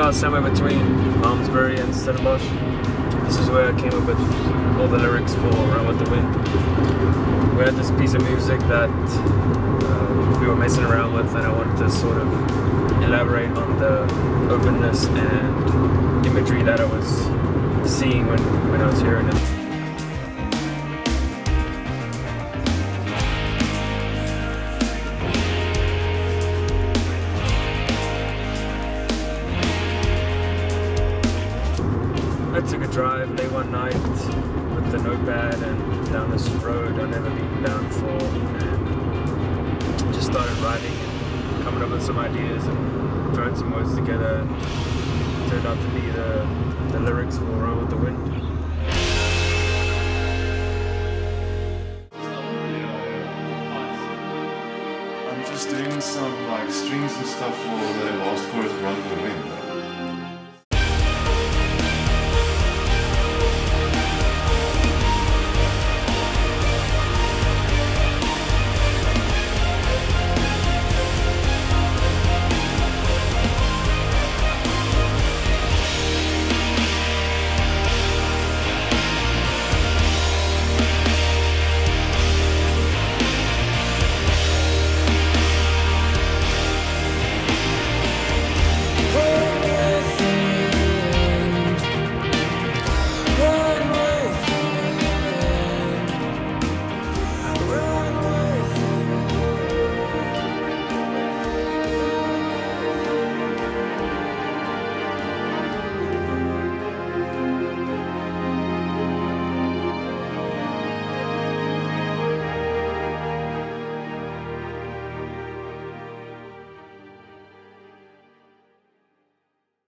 about somewhere between Malmesbury and Stellenbosch. This is where I came up with all the lyrics for Run With The Wind. We had this piece of music that we were messing around with, and I wanted to sort of elaborate on the openness and imagery that I was seeing when I was hearing it. I took a drive late one night with the notepad and down this road I've never been down before, and just started writing and coming up with some ideas and throwing some words together, and it turned out to be the lyrics for Run With The Wind. I'm just doing some like strings and stuff for the last chorus of Run With The Wind.